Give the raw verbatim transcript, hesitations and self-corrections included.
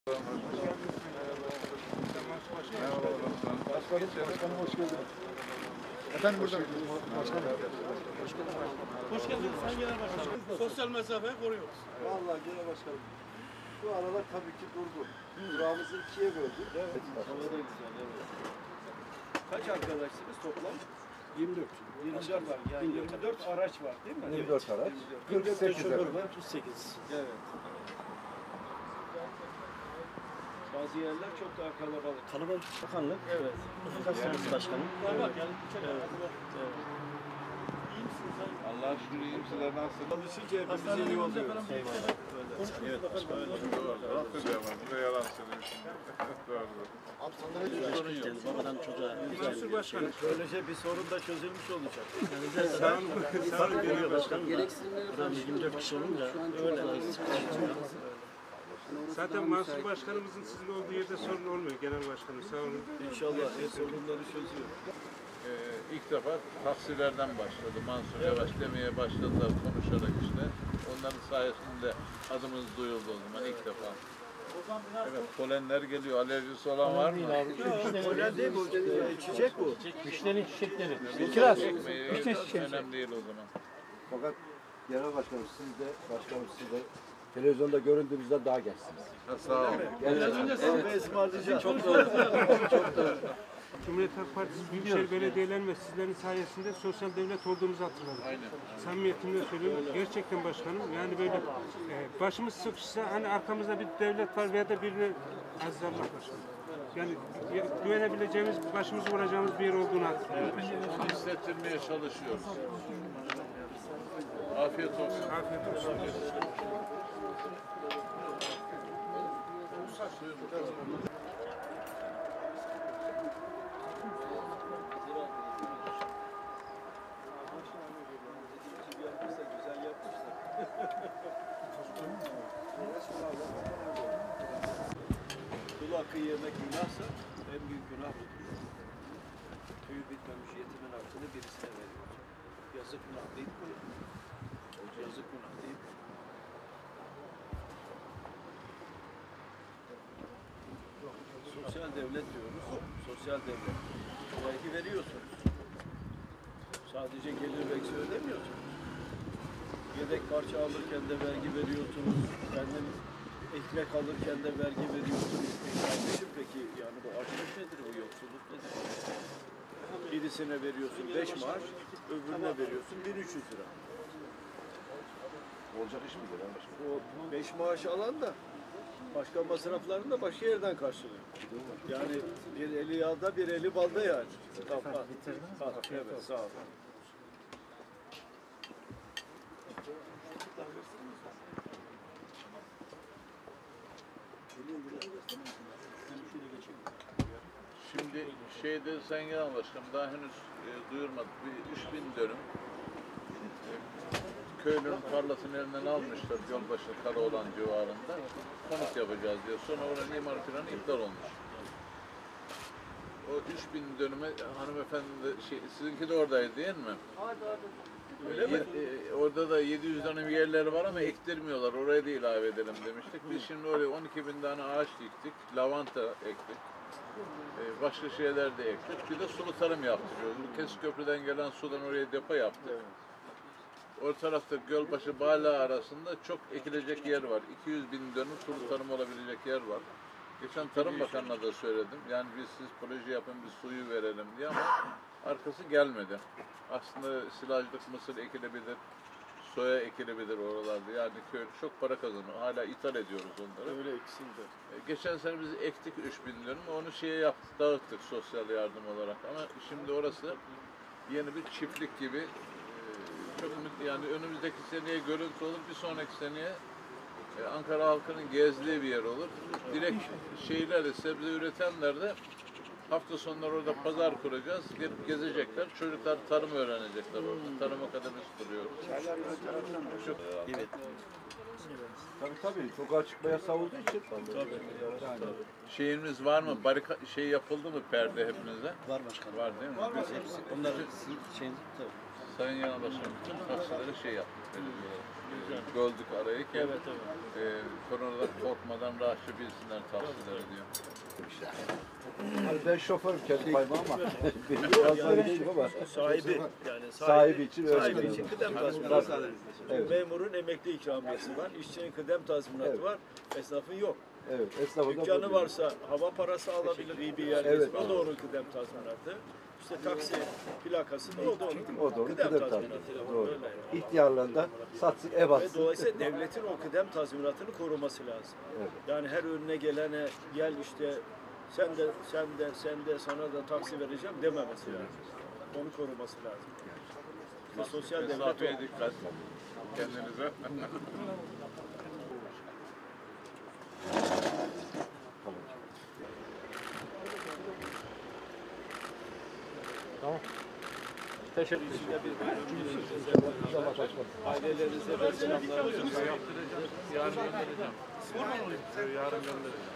Başkanım, başkanım hoş geldiniz. Efendim burada. Başkanım. Hoş geldiniz. Hoş geldiniz Sayın Genel Başkanım. Sosyal mesafeyi koruyoruz. Vallahi Genel Başkanım. Bu aralar tabii ki durdu. Durağımızı ikiye böldük. Evet. Kaç arkadaşsınız toplam? yirmi dört. yirmi dört var. Yani yirmi dört araç var değil mi? yirmi dört araç. kırk sekiz şoför var. otuz sekiz. Evet. Bazı yerler çok daha kalabalık. Kalabalık bakanlık. Evet. Kaçtınız başkanım? Evet. Var yani. Evet. Evet. İyi misiniz? Allah şükür iyiyim, sizler nasılsınız? Çalışınca hepimiz iyi oluyoruz. Evet başkanım. Bu yalan söylüyorsun. Doğru. Sorun yok. Babadan çocuğa. Mansur Başkanım, böylece bir sorun da çözülmüş olacak. Sağ olun. Sağ olun Genel Başkanım. Buradan yirmi dört kişi olunca öyle. Zaten Mansur Başkanımızın sizin olduğu yerde sorun olmuyor Genel Başkanım. Sağ olun. İnşallah e, sorunları çözüyor. Ee, ilk defa taksilerden başladı. Mansur Yavaş demeye başladılar konuşarak işte. Onların sayesinde adımız duyuldu o zaman ilk defa. Evet, polenler geliyor. Alerjisi olan var mı? Polen değil bu, e, çiçek bu. Müşterinin çiçekleri. Kiraz. Önemli değil o zaman. Fakat Genel Başkanım siz de, başkanım siz de televizyonda göründüğünüzden daha gençsiniz. Ha, sağ olun. Evet, ve ısmarlayacağım. Çok doğru. Çok doğru. Cumhuriyet Halk Partisi Büyükşehir Belediyeler ve sizlerin sayesinde sosyal devlet olduğumuzu hatırladık. Aynen. Samimiyetimle söylüyorum. Gerçekten başkanım. Yani böyle e, başımız sıkışsa hani arkamızda bir devlet var veya da birini aziz Allah başkanım. Yani güvenebileceğimiz, başımızı vuracağımız bir yer olduğunu hatırlıyorum. Hissettirmeye çalışıyoruz. Afiyet olsun. Afiyet olsun. Kul hakkı yemek günahsa en büyük günah bu. Tüyü bitmemiş yetimin altını birisine veriyor. Yazık günah değil mi? Yazık günah değil mi? Sosyal devlet diyoruz. Sosyal devlet. Vergi veriyorsun. Sadece gelir vergisi ödemiyorsun. Yedek parça alırken de vergi veriyorsunuz. Kendin ekmek alırken de vergi veriyorsunuz. Kardeşim peki yani bu açlık nedir, bu yoksulluk nedir? Birisine veriyorsun beş maaş, öbürüne veriyorsun bin üç yüz lira. Olacak iş mi Genel Başkanım? O beş maaş alan da başka masraflarını da başka yerden karşılıyor. Yani bir eli yağda bir eli balda yani. Tamam. Evet, sağ ol. Şimdi şeyde Sayın Genel Başkanım daha henüz e, duyurmadık. Bir üç bin dönüm e, köylünün tarlasını elinden almışlar Gölbaşı Karaoğlan civarında. Konut yapacağız diye. Sonra oranın imar planı iptal olmuş. O üç bin dönüme hanımefendi de, şey, sizinki de oradaydı değil mi? Öyle mi? E, orada da yedi yüz dönüm yerleri var ama ektirmiyorlar. Oraya da ilave edelim demiştik. Biz şimdi oraya on iki bin tane ağaç diktik. Lavanta ektik. Ee, başka şeyler de ektik. Bir de sulu tarım yaptırıyoruz. Bu Kesköprü'den gelen sudan oraya depo yaptık. O tarafta Gölbaşı Bala arasında çok ekilecek yer var. iki yüz bin dönüm sulu tarım olabilecek yer var. Geçen Tarım Bakanı'na da söyledim. Yani biz siz proje yapın, bir suyu verelim diye ama arkası gelmedi. Aslında silajlık mısır ekilebilir, soya ekilebilir oralarda. Yani köy çok para kazanıyor. Hala ithal ediyoruz onları. Öyle eksildi. Geçen sene biz ektik üç bin dönüm. Onu şeye yaptık, dağıttık sosyal yardım olarak. Ama şimdi orası yeni bir çiftlik gibi. Ee, çok ümit, yani önümüzdeki seneye görüntü olur, bir sonraki seneye e, Ankara halkının gezdiği bir yer olur. Direkt şeylerle, sebze üretenler de hafta sonları orada pazar kuracağız. Gelip gezecekler. Çocuklar tarım öğrenecekler orada. Tarım akademisi kuruyoruz. Çok, Evet. Tabii tabii. Sokağa çıkmaya savunduğu için. Tabii. Yani. şeyimiz var mı? Barika şey yapıldı mı perde hepinize? Var başkanım. Var değil mi? Biz hepsi. Onların şeyin tabii. Sayın Genel Başkanım, bütün taksilere şey yaptık. belirliyor. E, Göldük arayı ki Evet, evet. e, koronadan korkmadan rahatça bilsinler tavsiyeleri diyor. Hani ben şoförüm kendi payıma ama benim biraz daha değilim ama Sahibi yani sahibi için öyle sahibi diyorum. için kıdem tazminatı. Evet. Memurun emekli ikramiyesi var, işçinin kıdem tazminatı Evet. var, esnafın yok. evet esnafı da Dükkanı bu- varsa hava parası alabilir iyi bir yerde. Evet. O da onun kıdem tazminatı. İşte taksi plakası da o da onun, o da onun kıdem tazminatı. Doğru. Öyle yani. İhtiyarlarından satsın, ev Ve atsın. dolayısıyla devletin o kıdem tazminatını koruması lazım. Evet. Yani her önüne gelene gel işte sen de sen de sen de sana da taksi vereceğim dememesi lazım. Onu koruması lazım. İşte sosyal devlet Mesafeye o. dikkat kendinize. Teşekkür ederim. Ailelerinize de selamlarımızı Yarın göndereceğim. Yarın göndereceğim.